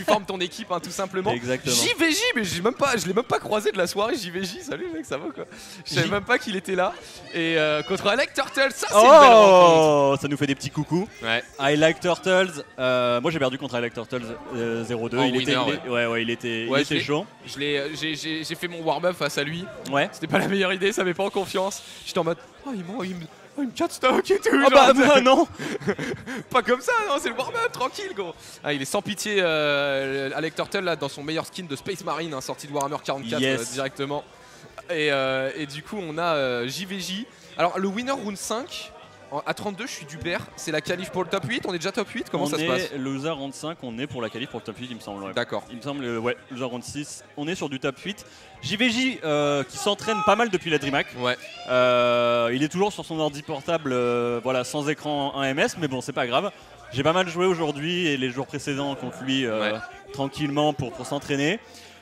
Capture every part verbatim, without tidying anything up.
formes ton équipe hein, tout simplement. Exactement. J V J, mais j'ai même pas, je l'ai même pas croisé de la soirée. J V J, salut mec, ça va quoi. Je savais J- même pas qu'il était là. Et euh, contre Alec Turtle, ça c'est une belle rencontre. Oh, ça nous fait des petits coucous. Ouais. I like Turtles. Euh, moi j'ai perdu contre I like Turtles euh, zéro deux. En il, winner, était, il ouais. est- ouais, ouais, il était, Ouais, il je était l'ai- chaud. Je l'ai, euh, j'ai, j'ai, j'ai fait mon warm-up face à lui. Ouais. C'était pas la meilleure idée, ça met pas en confiance. J'étais en mode, oh il, m'en- il me, oh, il me cat stock et tout. Ah genre, bah, bah non. pas comme ça, non, c'est le warm-up, tranquille gros. Ah, il est sans pitié, euh, Alec Turtle là, dans son meilleur skin de Space Marine, hein, sorti de Warhammer quarante-quatre Yes. euh, directement. Et, euh, et du coup, on a euh, J V J. Alors, le winner round cinq, en- à trente-deux, je suis du père. C'est la qualif pour le top huit. On est déjà top huit. Comment on ça se est passe? loser round cinq, on est pour la qualif pour le top huit, il me semble. Ouais. D'accord. Il me semble, euh, ouais, loser round six, on est sur du top huit. J V J euh, qui s'entraîne pas mal depuis la DreamHack. Ouais. Euh, il est toujours sur son ordi portable, euh, voilà, sans écran un M S, mais bon, c'est pas grave. J'ai pas mal joué aujourd'hui et les jours précédents contre lui, euh, Ouais. tranquillement pour, pour s'entraîner.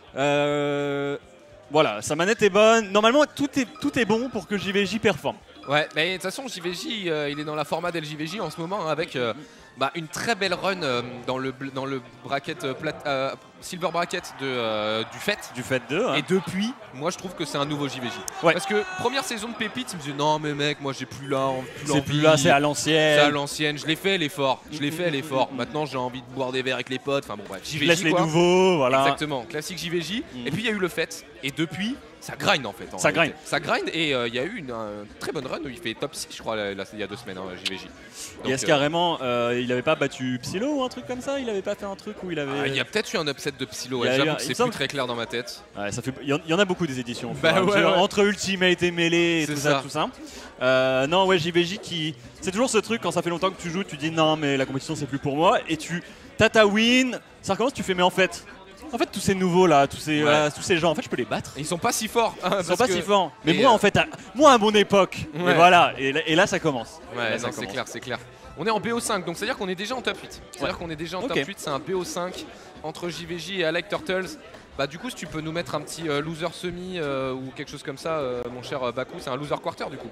Euh, voilà, sa manette est bonne. Normalement, tout est, tout est bon pour que J V J performe. Ouais, mais de toute façon, J V J, euh, il est dans la format d'L J V J en ce moment hein, avec euh, bah, une très belle run euh, dans, le, bl- dans le bracket, euh, plat- euh, silver bracket de, euh, du fait. Du fait de. hein. Et depuis, moi je trouve que c'est un nouveau J V J. Ouais. Parce que première saison de Pépite, il me disait non mais mec, moi j'ai plus là, plus C'est l'envie. plus là, c'est à C'est à l'ancienne. l'ancienne, je l'ai fait l'effort, je l'ai fait l'effort. Maintenant j'ai envie de boire des verres avec les potes, enfin bon bref, J V Je J laisse les quoi. nouveaux, voilà. Exactement, classique J V J. Mhm. Et puis il y a eu le fait. Et depuis, ça grind en fait. en Ça réalité. grind. Ça grind et euh, il y a eu une, un très bonne run où il fait top six, je crois, là, là, il y a deux semaines, hein, J V J. Et est-ce euh, carrément, euh, il avait pas battu Psylo ou un truc comme ça? Il avait pas fait un truc où il avait. ah, il y a peut-être eu un upset de Psylo, Il y ouais, a eu j'avoue un- que il c'est me plus semble- très clair dans ma tête. Ouais, ça fait. Il y, en- il y en a beaucoup des éditions. au fur Bah et à ouais, mesure, ouais. Entre Ultimate et Melee et C'est tout ça. ça, tout ça. Euh, non, ouais, J V J qui. C'est toujours ce truc quand ça fait longtemps que tu joues, tu dis non, mais la compétition c'est plus pour moi. Et tu. T'as ta win, ça recommence, tu fais, mais en fait. En fait, tous ces nouveaux là, tous ces, Ouais. voilà, tous ces gens, en fait, je peux les battre. Et ils sont pas si forts. hein, Ils sont parce pas que- si forts. Mais et moi, euh, en fait, à, moi à mon époque. Ouais. Et voilà. Et là, et là, ça commence. Et Ouais, là, ça non, c'est commence. clair, c'est clair. On est en B O cinq, donc c'est-à-dire qu'on est déjà en top huit. C'est-à-dire qu'on est déjà en Ok. top huit, c'est un B O cinq entre J V J et Alec Turtles. Bah du coup, si tu peux nous mettre un petit euh, loser semi euh, ou quelque chose comme ça, euh, mon cher euh, Baku, c'est un loser quarter du coup.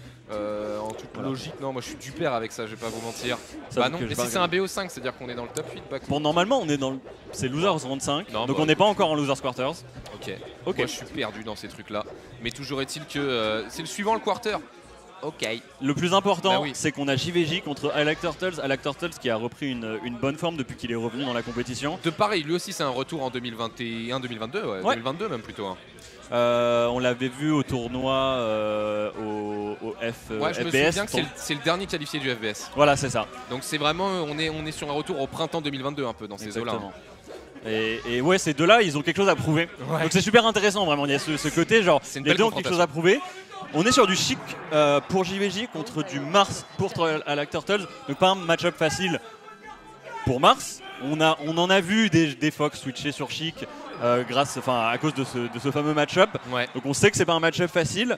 Euh, en toute Voilà. logique, non, moi je suis du père avec ça, je vais pas vous mentir. Ça bah veut non, que je mais vais si c'est un regarder. B O cinq, c'est-à-dire qu'on est dans le top huit, Baku. Bon, normalement, on est dans le. C'est Losers round cinq. Non, donc bah, on n'est pas encore en Losers Quarters. Ok, Ok. moi je suis perdu dans ces trucs-là. Mais toujours est-il que euh, c'est le suivant le quarter. Ok. Le plus important, Bah oui. c'est qu'on a J V J contre I like Turtles. I like Turtles qui a repris une, une bonne forme depuis qu'il est revenu dans la compétition. De pareil, lui aussi c'est un retour en deux mille vingt et un deux mille vingt-deux, ouais, Ouais. deux mille vingt-deux même plutôt. hein. Euh, on l'avait vu au tournoi euh, au, au F, euh, Ouais, je me F B S. souviens que c'est le, c'est le dernier qualifié du F B S. Voilà, c'est ça. Donc c'est vraiment, on est, on est sur un retour au printemps deux mille vingt-deux un peu dans ces eaux-là. hein. Exactement. Et, et ouais, ces deux-là, ils ont quelque chose à prouver. Ouais. Donc c'est super intéressant, vraiment. Il y a ce, ce côté, genre, C'est une les belle deux ont quelque chose à prouver. On est sur du chic euh, pour J V J contre du Mars pour I like Turtles. Donc pas un match-up facile pour Mars. On, a, on en a vu des, des Fox switcher sur chic euh, grâce, enfin, à cause de ce, de ce fameux match-up. Ouais. Donc on sait que c'est pas un match-up facile.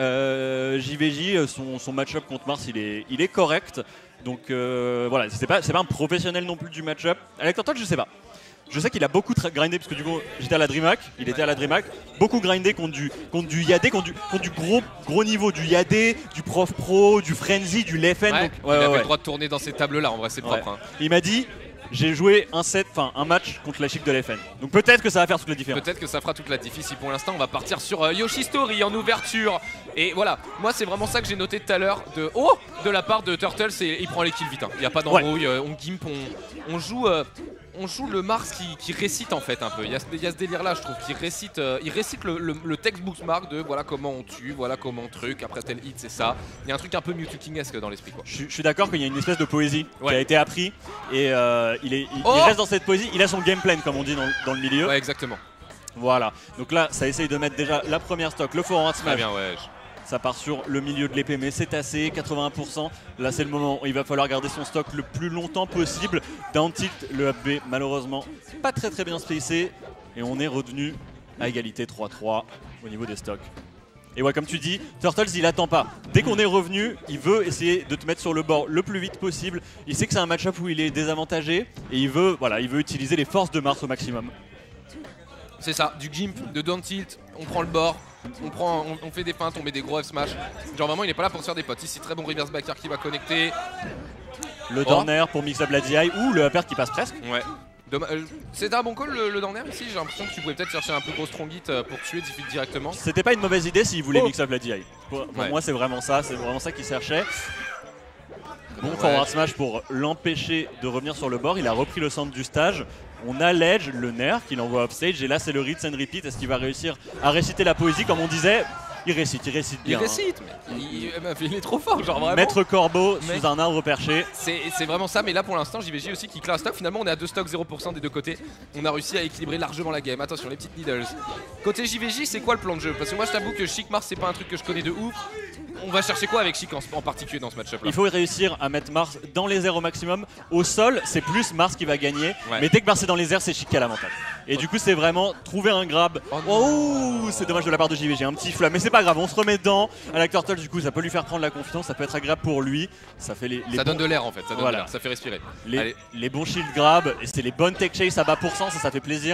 Euh, J V J, son, son match-up contre Mars, il est, il est correct. Donc euh, voilà, c'est pas, c'est pas un professionnel non plus du match-up. Alec Turtle, je sais pas. Je sais qu'il a beaucoup tra- grindé parce que du coup j'étais à la DreamHack, il était à la DreamHack, beaucoup grindé contre du, contre du Yadé, contre du, contre du gros, gros niveau, du Yadé, du Prof Pro, du Frenzy, du Leffen. Ouais, donc, il ouais, avait ouais, le ouais. droit de tourner dans ces tables-là, en vrai c'est propre. Ouais. hein. Il m'a dit j'ai joué un set, enfin un match contre la chic de Leffen. Donc peut-être que ça va faire toute la différence. Peut-être que ça fera toute la diff ici pour l'instant. On va partir sur euh, Yoshi Story en ouverture. Et voilà, moi c'est vraiment ça que j'ai noté tout à l'heure de oh de la part de Turtle, c'est il prend les kills vite. hein. Il n'y a pas d'embrouille, euh, on gimp, on, on joue. euh, On joue le Mars qui, qui récite en fait un peu. Il y a, ce- il y a ce délire là, je trouve, qui récite, euh, il récite le, le, le textbook Mark de voilà comment on tue, voilà comment on truc, après tel hit, c'est ça. Il y a un truc un peu Mewtwo King-esque dans l'esprit quoi. Je, suis- je suis d'accord qu'il y a une espèce de poésie qui Ouais. a été appris et euh, il, est, il, il Oh reste dans cette poésie, il a son game plan comme on dit dans, dans le milieu. Ouais, exactement. Voilà, donc là ça essaye de mettre déjà la première stock, le forward Très smash. bien, ouais. Ça part sur le milieu de l'épée, mais c'est assez, quatre-vingts pour cent. Là, c'est le moment où il va falloir garder son stock le plus longtemps possible. Down tilt, le up B, malheureusement, pas très très bien spacé. Et on est revenu à égalité trois trois au niveau des stocks. Et ouais, comme tu dis, Turtles, il attend pas. Dès qu'on est revenu, il veut essayer de te mettre sur le bord le plus vite possible. Il sait que c'est un match-up où il est désavantagé. Et il veut, voilà, il veut utiliser les forces de Mars au maximum. C'est ça, du gimp, de down tilt, on prend le bord, on, prend, on, on fait des feintes, on met des gros F smash. Genre vraiment, il est pas là pour se faire des potes. Ici, très bon reverse backer qui va connecter. Le Oh. down air pour mix up la D I ou le upper qui passe presque. Ouais. Euh, C'était un bon call le, le down air ici, j'ai l'impression que tu pouvais peut-être chercher un plus gros strong hit euh, pour tuer Diffit directement. C'était pas une mauvaise idée s'il voulait oh. mix up la D I. Pour, pour ouais. moi c'est vraiment ça, c'est vraiment ça qu'il cherchait. Bon ouais. forward smash pour l'empêcher de revenir sur le bord, il a repris le centre du stage. On a l'edge, le nerf qu'il envoie offstage et là c'est le rinse and repeat. Est-ce qu'il va réussir à réciter la poésie comme on disait? Il récite, il récite bien. Il récite, hein. mais il, il, il est trop fort, genre vraiment. Maître Corbeau mais sous un arbre perché. C'est vraiment ça, mais là pour l'instant, J V J aussi qui classe stock. Finalement, on est à deux stocks, zéro pour cent des deux côtés. On a réussi à équilibrer largement la game. Attention, les petites needles. Côté J V J, c'est quoi le plan de jeu? Parce que moi, je t'avoue que Chic Mars, c'est pas un truc que je connais de ouf. On va chercher quoi avec Chic en, en particulier dans ce match-up là? Il faut réussir à mettre Mars dans les airs au maximum. Au sol, c'est plus Mars qui va gagner. Ouais. Mais dès que Mars est dans les airs, c'est Chic qui a l'avantage. Et du coup, c'est vraiment trouver un grab. Oh, oh c'est dommage de la part de J V J, un petit flamme. Mais c'est pas grave, on se remet dedans. À la Turtle, du coup, ça peut lui faire prendre la confiance. Ça peut être agréable pour lui. Ça fait les, les ça bons... donne de l'air en fait, ça donne voilà. de l'air, ça fait respirer. Les, les bons shield grab, et c'est les bonnes tech chase à bas pourcent, ça, ça fait plaisir.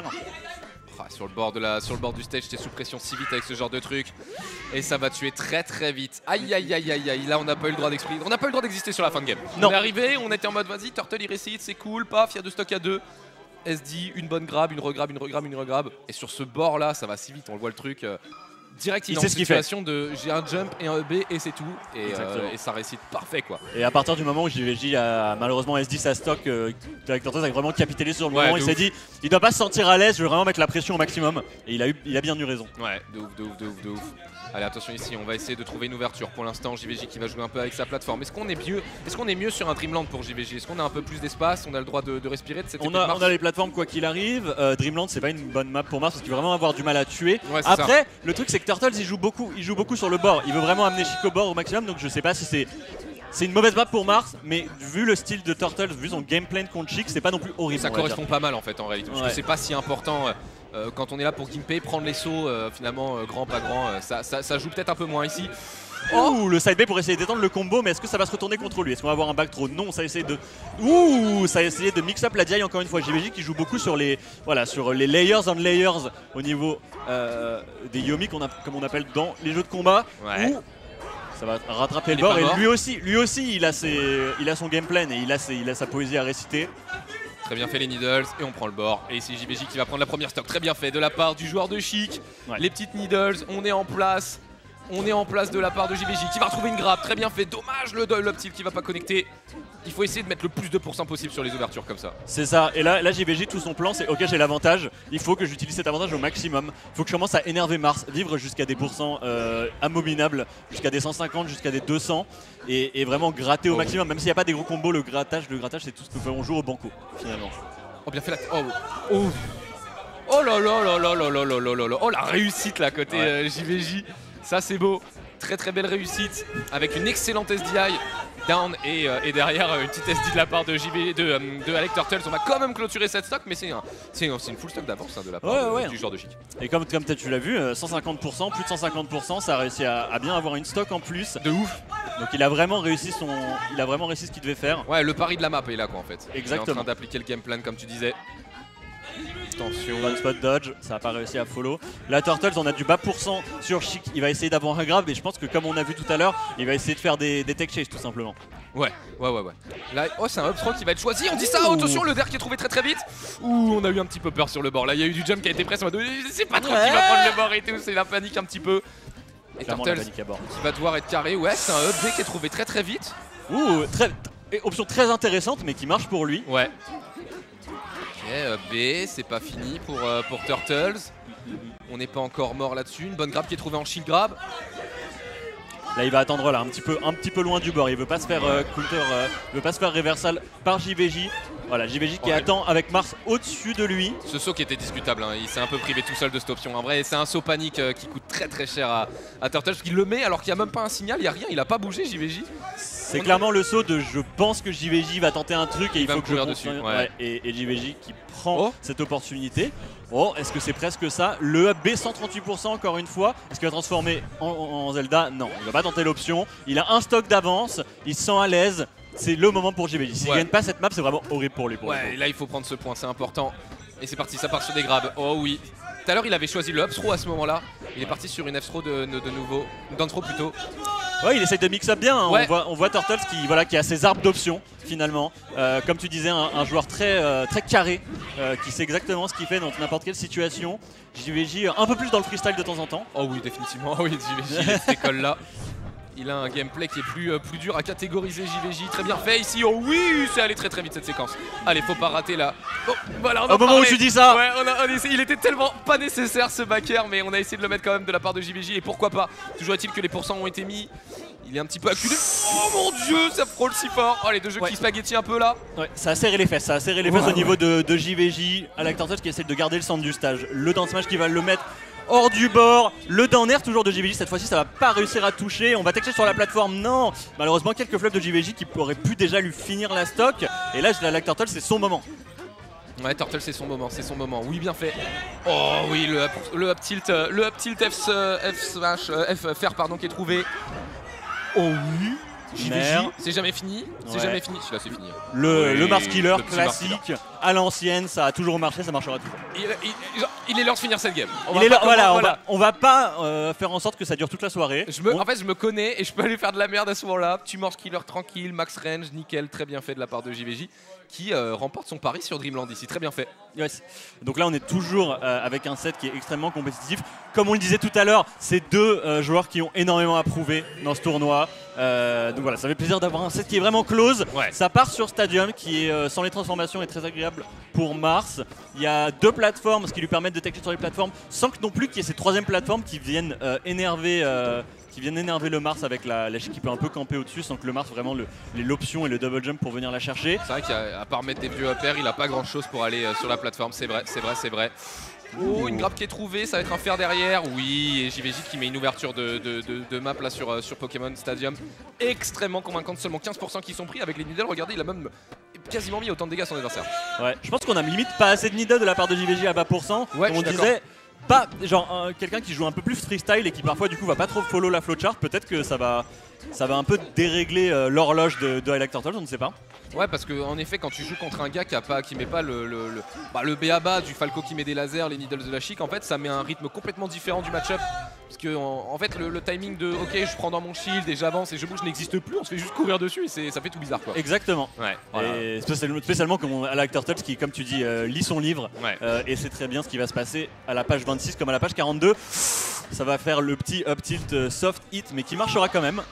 Ah, sur, le bord de la, sur le bord du stage, t'es sous pression si vite avec ce genre de truc. Et ça va tuer très très vite. Aïe aïe aïe aïe aïe. Là, on n'a pas eu le droit d'exprimer. On n'a pas eu le droit d'exister sur la fin de game. Non. On est arrivé, on était en mode vas-y, Turtle il récite, c'est cool, paf, il y a deux stocks à deux. S D, une bonne grab, une regrab, une regrab, une regrab. Et sur ce bord là, ça va si vite, on le voit le truc. Euh, direct, il est en situation de j'ai un jump et un E B et c'est tout. Et, euh, et ça récite parfait quoi. Et à partir du moment où J V J a malheureusement S D sa stock, euh, Turtle a vraiment capitalisé sur le ouais, moment. Il s'est ouf. dit, il doit pas se sentir à l'aise, je vais vraiment mettre la pression au maximum. Et il a, eu, il a bien eu raison. Ouais, de ouf, de ouf, de ouf, de ouf. Allez, attention ici, on va essayer de trouver une ouverture. Pour l'instant, J V J qui va jouer un peu avec sa plateforme. Est-ce qu'on est mieux Est-ce qu'on est mieux sur un Dreamland pour J V J? Est-ce qu'on a un peu plus d'espace? On a le droit de, de respirer de cette on a, on a les plateformes quoi qu'il arrive. Euh, Dreamland, c'est pas une bonne map pour Mars parce qu'il va vraiment avoir du mal à tuer. Ouais, après, ça. le truc c'est que Turtles il joue beaucoup, il joue beaucoup sur le bord. Il veut vraiment amener Chic au bord au maximum. Donc je sais pas si c'est c'est une mauvaise map pour Mars, mais vu le style de Turtles, vu son gameplay contre Chic, c'est pas non plus horrible. Ça correspond pas mal en fait en réalité. Parce ouais. que c'est pas si important. Euh, quand on est là pour Gimpei, prendre les sauts, euh, finalement, euh, grand, pas grand, euh, ça, ça, ça joue peut-être un peu moins ici. Oh, le side B pour essayer d'étendre le combo, mais est-ce que ça va se retourner contre lui? Est-ce qu'on va avoir un back throw? Non, ça a essayé de. Ouh, ça a essayé de mix up la D I encore une fois. J V J qui joue beaucoup sur les, voilà, sur les layers on layers au niveau euh, des Yomi qu'on a, comme on appelle dans les jeux de combat. Ouais. Où ça va rattraper il le bord et mort. lui aussi, lui aussi, il a ses, il a son game plan et il a, ses, il a sa poésie à réciter. Très bien fait les needles et on prend le bord. Et ici J V J qui va prendre la première stock. Très bien fait de la part du joueur de Chic. Ouais. Les petites needles, on est en place. On est en place de la part de J V J qui va retrouver une grappe. Très bien fait. Dommage le l'optil qui va pas connecter. Il faut essayer de mettre le plus de pourcents possible sur les ouvertures comme ça. C'est ça. Et là, là J V J, tout son plan, c'est ok, j'ai l'avantage. Il faut que j'utilise cet avantage au maximum. Il faut que je commence à énerver Mars, vivre jusqu'à des pourcents euh, abominables, jusqu'à des cent cinquante, jusqu'à des deux cents, et, et vraiment gratter au oh. maximum. Même s'il n'y a pas des gros combos, le grattage, le grattage, c'est tout ce que on joue au banco finalement. Oh bien fait la. Oh. Oh. Oh là là là là là là là là là là. Oh la réussite là côté ouais. euh, J V J. Ça c'est beau. Très très belle réussite avec une excellente S D I down et, euh, et derrière euh, une petite S D de la part de J V de, euh, de Alec Turtles. On va quand même clôturer cette stock, mais c'est un, une, une full stock d'avance hein, de la part ouais, de, ouais. du joueur de Chic. Et comme, comme tu l'as vu, cent cinquante pour cent, plus de cent cinquante pour cent, ça a réussi à, à bien avoir une stock en plus. De ouf. Donc il a vraiment réussi son, il a vraiment réussi ce qu'il devait faire. Ouais, le pari de la map est là quoi en fait. Exactement. Il est en train d'appliquer le game plan comme tu disais. Attention. One spot dodge, ça n'a pas réussi à follow. La Turtles, on a du bas pourcent sur Chic. Il va essayer d'avoir un grab et je pense que comme on a vu tout à l'heure, il va essayer de faire des, des tech chase tout simplement. Ouais, ouais, ouais, ouais. Là, oh, c'est un up throw qui va être choisi. On dit ça. Oh, attention, le der qui est trouvé très très vite. Ouh, on a eu un petit peu peur sur le bord. Là, il y a eu du jump qui a été pressé. Je sais pas trop ouais. qui va prendre le bord et tout. C'est la panique un petit peu. Et Turtles qui va devoir être carré. Ouais, c'est un up B qui est trouvé très très vite. Ouh, très, option très intéressante mais qui marche pour lui. Ouais. Ok, B, c'est pas fini pour, euh, pour Turtles. On n'est pas encore mort là-dessus. Une bonne grab qui est trouvée en shield grab. Là il va attendre là un petit peu, un petit peu loin du bord. Il veut pas se faire euh, counter, euh, il veut pas se faire reversal par J V J. Voilà, J V J qui ouais. attend avec Mars au-dessus de lui. Ce saut qui était discutable, hein. Il s'est un peu privé tout seul de cette option. En vrai, c'est un saut panique euh, qui coûte très très cher à, à Turtles. Parce qu'il le met alors qu'il n'y a même pas un signal, il n'y a rien, il a pas bougé J V J. C'est clairement le saut de je pense que J V J va tenter un truc et il, il faut que je dessus. Ouais. Ouais, et, et J V J qui prend oh. cette opportunité. Oh, est-ce que c'est presque ça? Le up B cent trente-huit pour cent encore une fois. Est-ce qu'il va transformer en, en, en Zelda? Non, il va pas tenter l'option. Il a un stock d'avance, il se sent à l'aise. C'est le moment pour J V J. S'il ouais. gagne pas cette map, c'est vraiment horrible pour lui. Pour ouais, et là il faut prendre ce point, c'est important. Et c'est parti, ça part sur des grabs. Oh oui. Tout à l'heure il avait choisi le up throw à ce moment-là. Il est parti sur une F throw de, de, de nouveau, une down throw plutôt. Ouais, il essaye de mix up bien. Hein. Ouais. On, voit, on voit Turtles qui, voilà, qui a ses arbres d'options finalement. Euh, comme tu disais, un, un joueur très, euh, très carré euh, qui sait exactement ce qu'il fait dans n'importe quelle situation. J V J un peu plus dans le freestyle de temps en temps. Oh oui, définitivement. Oui, J V J, il est de cette école-là. Il a un gameplay qui est plus, euh, plus dur à catégoriser. J V J, très bien fait ici. Oh oui, c'est allé très très vite cette séquence. Allez, faut pas rater là. Oh, voilà, on Au moment où tu dis ça. Ouais, on a, on essaie, il était tellement pas nécessaire ce backer, mais on a essayé de le mettre quand même de la part de J V J. Et pourquoi pas. Toujours est-il que les pourcents ont été mis. Il est un petit peu acculé. Oh mon dieu, ça frôle si fort. Oh, les deux jeux Ouais. qui spaghetti un peu là. Ouais, ça a serré les fesses, ça a serré les fesses Ouais, au niveau de, de J V J. Alec Turtles qui essaie de garder le centre du stage. Le down smash qui va le mettre hors du bord. Le down air toujours de J V J. Cette fois-ci, ça va pas réussir à toucher. On va texter sur la plateforme. Non. Malheureusement, quelques flops de J V J qui auraient pu déjà lui finir la stock. Et là, Alec Turtles, c'est son moment. Ouais, Turtle, c'est son moment, c'est son moment. Oui, bien fait. Oh oui, le up, le up tilt, euh, le up tilt F, euh, F smash, euh, F fer pardon, qui est trouvé. Oh oui. J V J, Merde. c'est jamais fini. C'est Ouais. jamais fini. Celui-là, c'est fini. Le, Oui, le Mars Killer le petit Mars classique Killer. à l'ancienne, ça a toujours marché, ça marchera toujours. Il, il- genre, il est l'heure de finir cette game. On Il va est pas- là- voilà, on voilà. va, on va pas euh, faire en sorte que ça dure toute la soirée. Je me, On- En fait, je me connais et je peux aller faire de la merde à ce moment-là. Tu Mars Killer tranquille, max range, nickel, très bien fait de la part de J V J qui euh, remporte son pari sur Dreamland ici. Très bien fait. Yes. Donc là, on est toujours euh, avec un set qui est extrêmement compétitif. Comme on le disait tout à l'heure, c'est deux euh, joueurs qui ont énormément à prouver dans ce tournoi. Euh, donc voilà, ça fait plaisir d'avoir un set qui est vraiment close. Ouais. Ça part sur Stadium qui est euh, sans les transformations est très agréable pour Mars. Il y a deux plateformes, ce qui lui permettent de tacler sur les plateformes, sans que non plus qu'il y ait ces troisième plateformes qui viennent euh, énerver. Euh, qui viennent énerver le Mars avec la, la qui peut un peu camper au-dessus sans que le Mars vraiment le- les- l'option et le double jump pour venir la chercher. C'est vrai qu'à à part mettre des vieux uppers, il a pas grand chose pour aller euh, sur la plateforme. C'est vrai, c'est vrai, c'est vrai. Oh, une grappe qui est trouvée, ça va être un fer derrière. Oui, et J V J qui met une ouverture de, de, de- de map là sur, euh, sur Pokémon Stadium. Extrêmement convaincante, seulement quinze pour cent qui sont pris avec les needles. Regardez, il a même quasiment mis autant de dégâts à son adversaire. Ouais, je pense qu'on a limite pas assez de needle de la part de J V J à bas pourcent. Ouais, on je suis disait pas genre un- quelqu'un qui joue un peu plus freestyle et qui parfois du coup va pas trop follow la flowchart. Peut-être que ça va ça va un peu dérégler euh, l'horloge de, de Alec Turtles, on ne sait pas. Ouais, parce que en effet, quand tu joues contre un gars qui a pas, qui met pas le le, le, bah, le B A B A du Falco qui met des lasers, les needles de la chic, en fait, ça met un rythme complètement différent du match-up. Parce que en, en fait, le, le timing de OK, je prends dans mon shield et j'avance et je bouge n'existe plus. On se fait juste courir dessus et c'est- ça fait tout bizarre quoi. Exactement. Ouais. Voilà. Et spécialement, spécialement comme on- Alec Turtles qui, comme tu dis, euh, lit son livre Ouais. euh, et sait très bien ce qui va se passer à la page vingt-six comme à la page quarante-deux. Ça va faire le petit up tilt euh, soft hit mais qui marchera quand même.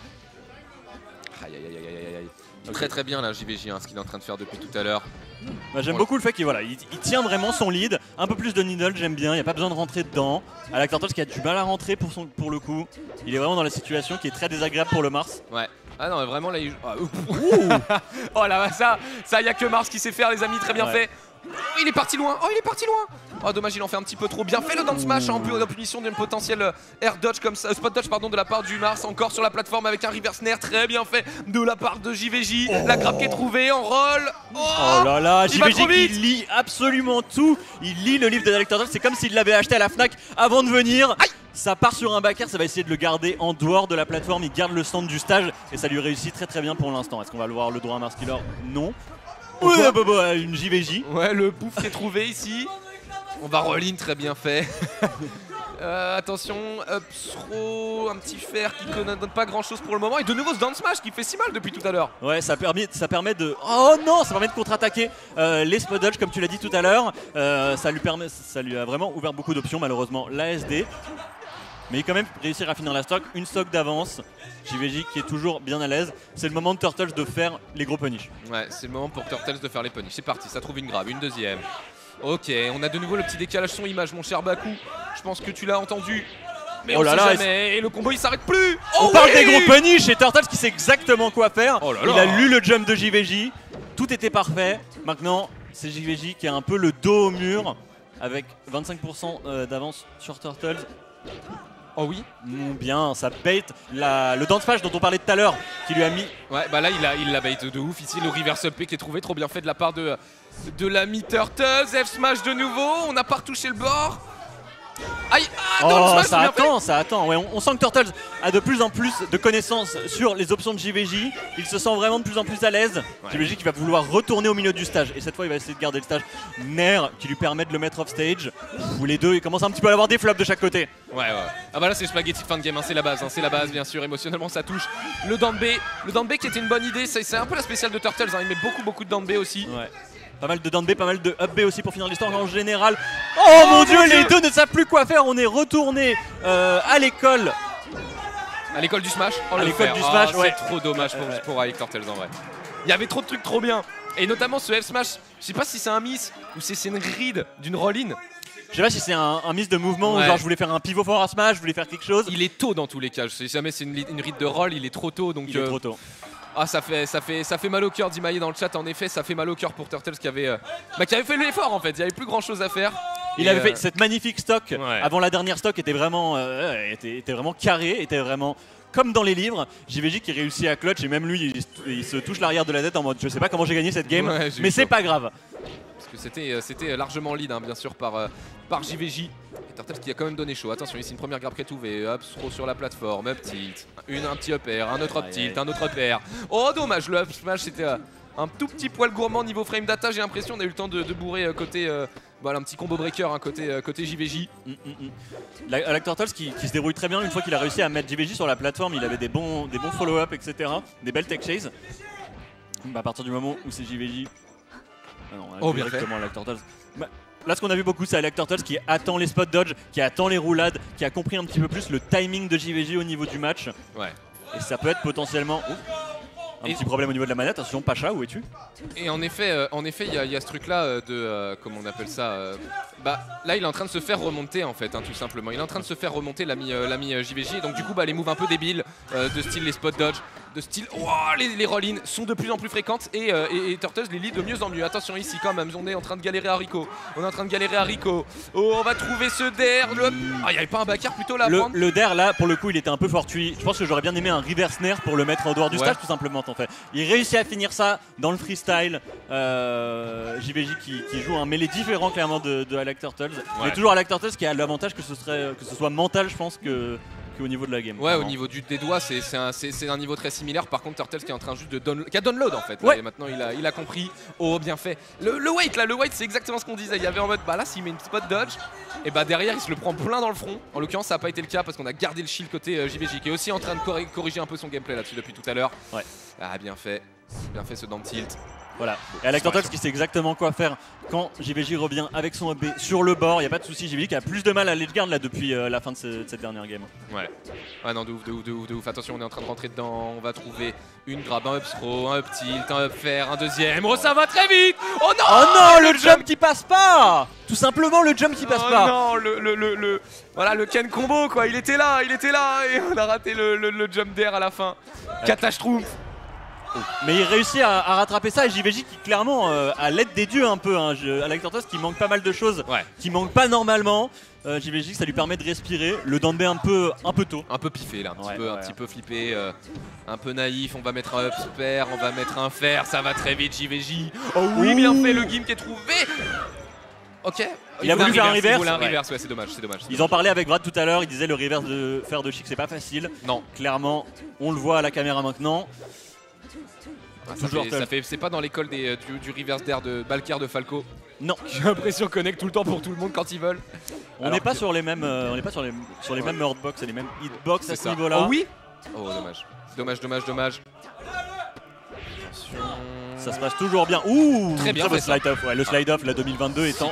Aïe aïe aïe aïe aïe aïe. Très très bien là J V J hein, ce qu'il est en train de faire depuis tout à l'heure. Bah, j'aime Ouais. beaucoup le fait qu'il voilà, il, il tient vraiment son lead. Un peu plus de needle, j'aime bien. Il n'y a pas besoin de rentrer dedans. Alec Turtles qui a du mal à rentrer pour, son, pour le coup. Il est vraiment dans la situation qui est très désagréable pour le Mars. Ouais. Ah non mais vraiment là il joue. Ah, ouh. Oh là ça, ça y a que Mars qui sait faire les amis, très bien Ouais. fait. Oh, il est parti loin, oh il est parti loin. Oh dommage il en fait un petit peu trop bien fait le down smash en pu- en punition d'une potentielle air dodge comme ça, euh, spot dodge pardon de la part du Mars, encore sur la plateforme avec un reverse nair très bien fait de la part de J V J. La grappe qui est trouvée en roll. Oh, Oh là là, il va J V J trop qui vite. lit absolument tout. Il lit le livre de Alec Turtles. C'est comme s'il l'avait acheté à la Fnac avant de venir. Aïe. Ça part sur un backer, ça va essayer de le garder en dehors de la plateforme. Il garde le stand du stage et ça lui réussit très très bien pour l'instant. Est-ce qu'on va le voir le droit à Mars Killer? Non. Pourquoi Ouais, bah, bah, une J V J. Ouais, le bouffe qui est trouvé ici. On va roll-in, très bien fait. Euh, attention, up throw, un petit fer qui ne donne pas grand chose pour le moment. Et de nouveau ce down smash qui fait si mal depuis tout à l'heure. Ouais, ça permet, ça permet de. Oh non, ça permet de contre-attaquer euh, les spot dodge comme tu l'as dit tout à l'heure. Euh, ça lui permet, ça lui a vraiment ouvert beaucoup d'options. Malheureusement, l'A S D. Mais il quand même réussir à finir la stock, une stock d'avance. J V J qui est toujours bien à l'aise. C'est le moment de Turtles de faire les gros punish. Ouais, c'est le moment pour Turtles de faire les punish. C'est parti, ça trouve une grave, une deuxième. Ok, on a de nouveau le petit décalage son image, mon cher Baku. Je pense que tu l'as entendu. Mais Oh on là sait là, jamais. Et le combo il s'arrête plus. On Oh parle oui des gros punish et Turtles qui sait exactement quoi faire. Oh là Il là. a lu le jump de J V J. Tout était parfait. Maintenant, c'est J V J qui a un peu le dos au mur avec vingt-cinq pour cent euh, d'avance sur Turtles. Oh oui. Mm, bien, ça bait la, le down smash dont on parlait tout à l'heure qui lui a mis. Ouais, bah là il a il l'a bait de ouf ici, le reverse up P qui est trouvé trop bien fait de la part de de l'ami Turtles. F smash de nouveau, on n'a pas retouché le bord. Aïe. Ah, dans le Oh, smash, ça bien attend, ça attend. Ouais, on, on sent que Turtles a de plus en plus de connaissances sur les options de J V J. Il se sent vraiment de plus en plus à l'aise. Ouais. J V J qui va vouloir retourner au milieu du stage. Et cette fois, il va essayer de garder le stage. Nair qui lui permet de le mettre off stage. Où les deux, ils commencent un petit peu à avoir des flops de chaque côté. fait. Ouais, ouais. Ah bah là c'est spaghetti de fin de game, hein, c'est la base, hein, c'est la base bien sûr, émotionnellement ça touche. Le down B, le down B qui était une bonne idée, c'est c'est un peu la spéciale de Turtles, hein, il met beaucoup beaucoup de down B aussi. Ouais. Pas mal de down B, pas mal de up B aussi pour finir l'histoire en général. Oh, mon mon dieu, Dieu. les deux ne savent plus quoi faire. On est retourné euh, à l'école. À l'école du Smash, oh, À le l'école faire. du Smash, Ah, ouais. C'est trop dommage pour, Ouais. pour Alec Turtles en vrai. Il y avait trop de trucs trop bien. Et notamment ce F Smash, je sais pas si c'est un miss ou si c'est une read d'une roll-in. Je sais pas si c'est un, un miss de mouvement Ouais. ou genre je voulais faire un pivot fort à smash, je voulais faire quelque chose. Il est tôt dans tous les cas, si jamais c'est une, une read de roll, il est trop tôt. Donc, Il est euh, trop tôt. Ah ça fait, ça, fait, ça fait mal au cœur d'Imaïe dans le chat, en effet ça fait mal au cœur pour Turtles qui avait, euh, bah, qui avait fait l'effort en fait, il n'y avait plus grand chose à faire. Il Et, avait euh, fait cette magnifique stock ouais. avant la dernière stock était vraiment, euh, était, était vraiment carré, était vraiment comme dans les livres. J V J qui réussit à clutch et même lui il, il se touche l'arrière de la tête en mode je sais pas comment j'ai gagné cette game, Ouais, j'ai eu mais c'est chaud. pas grave. Parce que c'était euh, c'était largement lead hein, bien sûr par, euh, par J V J. Et Turtles qui a quand même donné chaud. Attention ici une première grab prétouvée, up throw sur la plateforme, up tilt, une, un petit up air, un autre up Aïe, tilt, aïe. un autre up air. Oh dommage, le up smash c'était euh, un tout petit poil gourmand niveau frame data, j'ai l'impression on a eu le temps de, de bourrer euh, côté, euh, voilà un petit combo breaker hein, côté, euh, côté J V J. Mm, mm, mm. La- Alec Turtles qui, qui se débrouille très bien une fois qu'il a réussi à mettre J V J sur la plateforme, il avait des bons, des bons follow-up, et cetera. Des belles tech chases. Bah, à partir du moment où c'est J V J. Ah non, Oh, bien directement Alec Turtles. Bah, là, ce qu'on a vu beaucoup, c'est Alec Turtles qui attend les spot dodge, qui attend les roulades, qui a compris un petit peu plus le timing de J V J au niveau du match. Ouais. Et ça peut être potentiellement Ouh, un Et- petit problème au niveau de la manette. Attention, Pacha, où es-tu? Et en effet, euh, en effet, il y, a- il y a ce truc-là euh, de, euh, comment on appelle ça euh, Bah, là, il est en train de se faire remonter en fait, hein, tout simplement. Il est en train de se faire remonter l'ami, euh, l'ami euh, J V J. Et donc du coup, bah, les moves un peu débiles, euh, de style les spot dodge, de style, ouah, les, les roll-in sont de plus en plus fréquentes et, euh, et, et Turtles les lead de mieux en mieux. Attention ici quand même, on est en train de galérer à Rico. On est en train de galérer à Rico. Oh, on va trouver ce der. Le... Ah, il n'y avait pas un backer plutôt là à Le, prendre le der là pour le coup il était un peu fortuit. Je pense que j'aurais bien aimé un reverse nair pour le mettre en dehors du Ouais. stage tout simplement en fait. Il réussit à finir ça dans le freestyle. Euh, J V J qui, qui joue un mêlée différent clairement de, de Alec Turtles. Mais toujours Alec Turtles qui a l'avantage que ce serait que ce soit mental je pense que qu'au niveau de la game. Ouais, clairement. au niveau du, des doigts, c'est c'est un, c'est- c'est un niveau très similaire. Par contre, Turtles qui est en train juste de download, qui a download en fait. là, Ouais. et maintenant, il a, il a compris. Oh, bien fait. Le, le weight là, le weight, c'est exactement ce qu'on disait. Il y avait en mode, bah là, s'il met une spot dodge, et bah derrière, il se le prend plein dans le front. En l'occurrence, ça n'a pas été le cas parce qu'on a gardé le shield côté euh, J V J qui est aussi en train de corri- corriger un peu son gameplay là-dessus depuis tout à l'heure. Ouais. Ah, bien fait. Bien fait ce down tilt. Voilà. Et Alec Turtles qui sait exactement quoi faire quand J V J revient avec son up B sur le bord. Il n'y a pas de souci. J V J qui a plus de mal à l'edgeguard là depuis euh, la fin de, ce- de cette dernière game. Ouais. Ouais, non, de ouf, de ouf, de ouf, de ouf. Attention, on est en train de rentrer dedans. On va trouver une grab, un up throw, un up tilt, un up fair, un deuxième. Oh, ça va très vite. Oh non. Oh non, le jump qui passe pas! Tout simplement le jump qui passe Oh pas. non, le, le, le, le- voilà le Ken combo quoi, il était là, il était là et on a raté le, le, le jump d'air à la fin. Katashtroumpf. Mais il réussit à, à rattraper ça et J V J qui clairement euh, à l'aide des dieux un peu. Hein, je, Alec Turtles qui manque pas mal de choses, Ouais. qui manque pas normalement. Euh, J V J ça lui permet de respirer. Le down B un peu, un peu tôt. Un peu piffé là, un petit Ouais, peu, un ouais. petit peu flippé, euh, un peu naïf. On va mettre un up spare, on va mettre un fer, ça va très vite J V J. Oh oui, bien fait le game qui est trouvé. Ok. Il a voulait voulu faire un Il reverse, voulait un ouais. reverse, ouais, c'est dommage, c'est dommage. c'est Ils en parlaient avec Brad tout à l'heure. Il disait le reverse de faire de Chic c'est pas facile. dommage. Non. Clairement, on le voit à la caméra maintenant. Ah, ça Toujours fait- tough. ça fait, c'est pas dans l'école des, euh, du, du reverse d'air de Balker de Falco. Non, J'ai l'impression qu'on connecte tout le temps pour tout le monde quand ils veulent. on Alors n'est pas que- sur les mêmes, euh, on n'est pas sur les sur les mêmes hurtbox et les mêmes hitbox à C'est ce ça. niveau-là. Oh oui. Oh dommage. Dommage, dommage, dommage. Attention. Ça se passe toujours bien. Ouh, Très bien beau fait ça. slide off. Ouais, le slide off, la deux mille vingt-deux étant.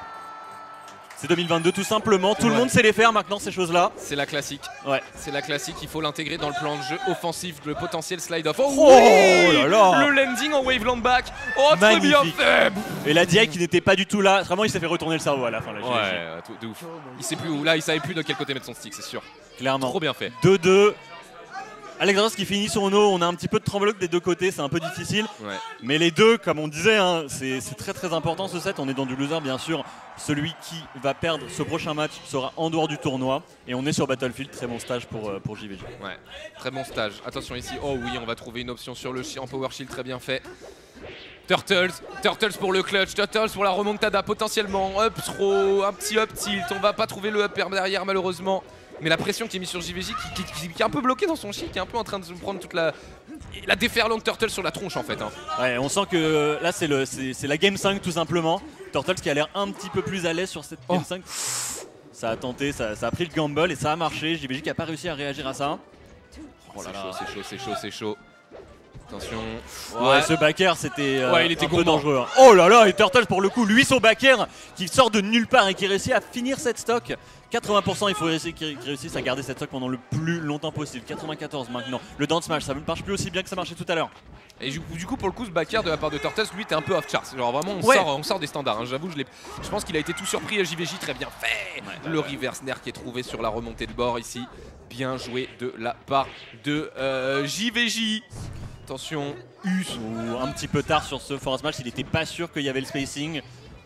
C'est deux mille vingt-deux tout simplement. Tout le Ouais. monde sait les faire maintenant ces choses-là. C'est la classique. Ouais. C'est la classique, il faut l'intégrer dans le plan de jeu offensif, le potentiel slide off. Oh, Oh oui là là. Le landing en waveland back. Oh très bien Magnifique. fait. Et la D I qui n'était pas du tout là. Vraiment, il s'est fait retourner le cerveau à la fin. Là, J V J. Ouais, euh, tout- de ouf. Il sait plus où, là il savait plus de quel côté mettre son stick, c'est sûr. Clairement. Trop bien fait. deux deux. Alex Turtles qui finit son eau. On a un petit peu de tremblote des deux côtés. C'est un peu difficile. Ouais. Mais les deux, comme on disait, hein, c'est c'est très très important ce set. On est dans du loser, bien sûr. Celui qui va perdre ce prochain match sera en dehors du tournoi. Et on est sur Battlefield. Très bon stage pour, euh, pour J V J. Ouais, très bon stage. Attention ici. Oh oui, on va trouver une option sur le shield en power shield, très bien fait. Turtles, Turtles pour le clutch, Turtles pour la remontada potentiellement, up throw, un petit up tilt, on va pas trouver le up derrière malheureusement. Mais la pression qui est mise sur J V J qui, qui, qui, qui est un peu bloqué dans son chic, qui est un peu en train de se prendre toute la, la déferlante Turtles sur la tronche en fait. Hein. Ouais, on sent que là c'est la game cinq tout simplement. Turtles qui a l'air un petit peu plus à l'aise sur cette game oh. cinq. Ça a tenté, ça, ça a pris le gamble et ça a marché. J V J qui a pas réussi à réagir à ça. Oh là là, c'est chaud, c'est chaud, c'est chaud. Attention. Ouais, ouais ce backer c'était euh, ouais, il était un peu dangereux. Hein. Oh là là, et Turtles pour le coup, lui son backer qui sort de nulle part et qui réussit à finir cette stock. quatre-vingts pour cent il faut essayer qu'il réussisse à garder cette stock pendant le plus longtemps possible. quatre-vingt-quatorze maintenant. Le down smash, ça ne marche plus aussi bien que ça marchait tout à l'heure. Et du coup, pour le coup, ce backer de la part de Turtles, lui, t'es un peu off charts. Genre vraiment, on, ouais. sort, on sort des standards. Hein. J'avoue, je, je pense qu'il a été tout surpris. J V J, très bien fait. Ouais, le ouais. reverse nair qui est trouvé sur la remontée de bord ici. Bien joué de la part de euh, J V J. Attention, Us. Ou un petit peu tard sur ce force match, il n'était pas sûr qu'il y avait le spacing.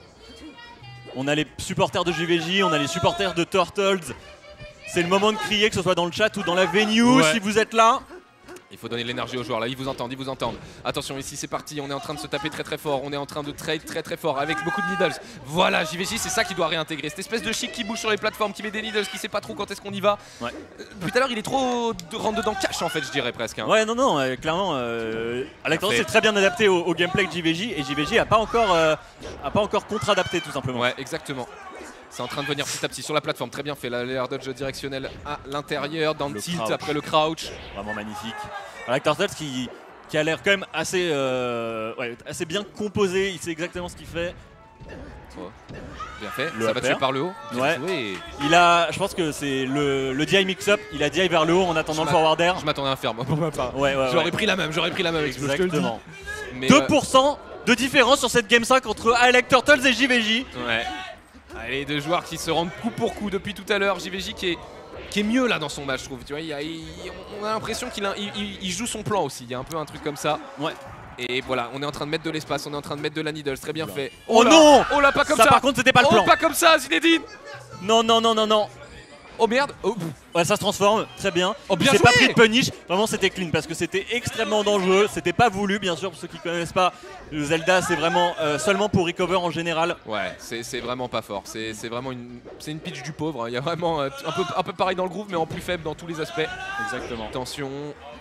On a les supporters de J V J, on a les supporters de Turtles. C'est le moment de crier, que ce soit dans le chat ou dans la venue, ouais. si vous êtes là. Il faut donner de l'énergie aux joueurs, là ils vous entendent, ils vous entendent. Attention ici c'est parti, on est en train de se taper très très fort, on est en train de trade très très fort avec beaucoup de needles. Voilà, J V J c'est ça qui doit réintégrer, cette espèce de chic qui bouge sur les plateformes, qui met des needles, qui sait pas trop quand est-ce qu'on y va. Ouais. Euh, Depuis tout à l'heure il est trop de rentre dedans cash en fait je dirais presque. Hein. Ouais non non, euh, clairement, euh, Alactance c'est très bien adapté au, au gameplay de J V J et J V J a pas encore, euh, a pas encore contre-adapté tout simplement. Ouais exactement. C'est en train de venir petit à petit sur la plateforme, très bien fait, l'air dodge directionnel à l'intérieur, dans le, le tilt crouch. Après le crouch. Vraiment magnifique. Avec Turtles qui, qui a l'air quand même assez, euh, ouais, assez bien composé, il sait exactement ce qu'il fait. Oh. Bien fait, le ça va tuer par le haut. Ouais. Il a, je pense que c'est le, le D I mix-up, il a D I vers le haut en attendant le forward air. Je m'attendais à faire moi pour ma part. Ouais, ouais, j'aurais ouais. pris la même, j'aurais pris la même avec ce que je te le dis. Mais deux pour cent euh... de différence sur cette game cinq entre Alec Turtles et J V J. Ouais. Allez, deux joueurs qui se rendent coup pour coup depuis tout à l'heure. J V J qui est, qui est mieux là dans son match, je trouve. Tu vois, il y a, il, on a l'impression qu'il il, il joue son plan aussi. Il y a un peu un truc comme ça. Ouais. Et voilà, on est en train de mettre de l'espace, on est en train de mettre de la needle, très bien Oula. fait. Oh, oh là, non Oh là, pas comme ça, ça par contre, c'était pas le plan. Oh, pas comme ça, Zinedine. Non, non, non, non, non. Oh merde. Oh. Ouais, ça se transforme, très bien. Oh, bien c'est pas pris de punish, vraiment c'était clean parce que c'était extrêmement dangereux, c'était pas voulu bien sûr pour ceux qui connaissent pas. Le Zelda c'est vraiment euh, seulement pour recover en général. Ouais, c'est vraiment pas fort, c'est vraiment une, c'est une pitch du pauvre, il y a vraiment euh, un, peu, un peu pareil dans le groove mais en plus faible dans tous les aspects. Exactement. Attention.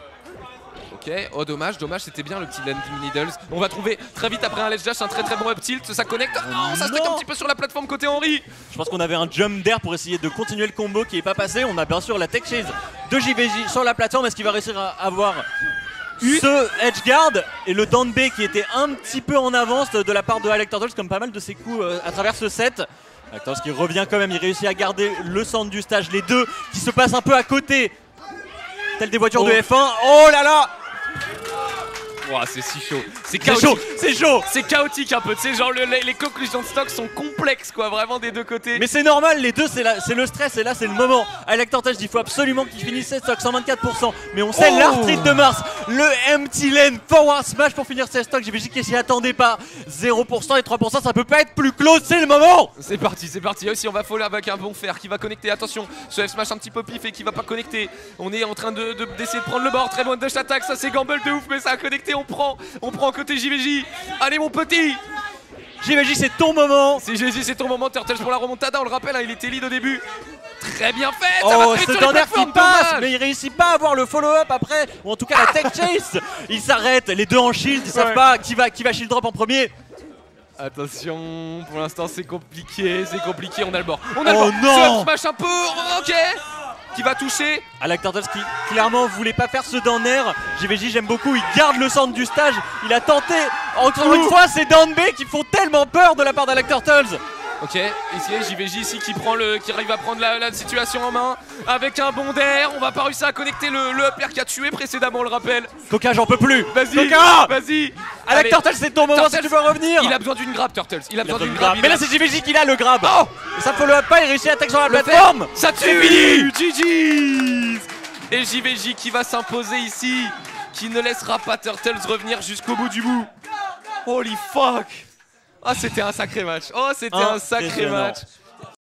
Ok, oh dommage, dommage, c'était bien le petit landing needles. On va trouver très vite après un ledge dash un très très bon up tilt, ça connecte. Oh non, ça se met un petit peu sur la plateforme côté Henry. Je pense qu'on avait un jump d'air pour essayer de continuer le combo qui est pas passé. On a bien sûr la tech chase de J V J sur la plateforme. Est-ce qu'il va réussir à avoir ce edge guard et le down B qui était un petit peu en avance de la part de Alec Turtles comme pas mal de ses coups à travers ce set. Alec Turtles qui revient quand même, il réussit à garder le centre du stage. Les deux qui se passent un peu à côté, telles des voitures oh. de F un. Oh là là. Wow, c'est si chaud, c'est chaud, c'est chaud, c'est chaotique un peu, tu sais, genre le, les, les conclusions de stock sont complexes quoi, vraiment des deux côtés. Mais c'est normal, les deux c'est le stress et là c'est le moment. Alec Turtles il faut absolument qu'il finisse cette stock, cent vingt-quatre pour cent, mais on sait oh. l'arthrite de Mars, le empty lane forward smash pour finir cette stock, J V J qui s'y attendait pas, zéro pour cent et trois pour cent ça peut pas être plus close, c'est le moment. C'est parti, c'est parti, aussi on va follow avec un bon fer qui va connecter, attention, ce F smash un petit peu pif et qui va pas connecter. On est en train d'essayer de, de, de prendre le bord, très bon dash attack, ça c'est gamble de ouf mais ça a connecté. On prend, on prend côté J V J. Allez mon petit. J V J c'est ton moment. C'est J V J c'est ton moment. Turtles pour la remontada, on le rappelle, hein, il était lead au début. Très bien fait. Ça oh, ce dernier qui passe, mais il réussit pas à avoir le follow-up après, ou en tout cas la tech chase. Il s'arrête, les deux en shield, ils ouais. savent pas qui va, qui va shield drop en premier. Attention, pour l'instant c'est compliqué, c'est compliqué, on a le bord. On a oh le bord. Non. Smash un peu, ok. Qui va toucher. Alec Turtles qui clairement voulait pas faire ce down air. J V J j'aime beaucoup, il garde le centre du stage. Il a tenté, encore Ouh. une fois c'est down B qui font tellement peur de la part d'Alec Turtles. Ok, ici J V J ici qui prend le, qui arrive à prendre la, la situation en main avec un bond d'air. On va pas réussir à connecter le, le upper qui a tué précédemment, on le rappelle. Coca, j'en peux plus. Vas-y, vas-y. Alec Turtles, c'est ton moment Turtles, si tu veux revenir. Il a besoin d'une grab, Turtles. Il a besoin d'une grab. Mais là, c'est J V J qui a le grab. Oh. Et ça follow up pas, il réussit à attaquer sur la plateforme. Ça tue. Fini. G G. Et J V J qui va s'imposer ici, qui ne laissera pas Turtles revenir jusqu'au bout du bout. Holy fuck. Oh, c'était un sacré match. Oh, c'était un sacré match.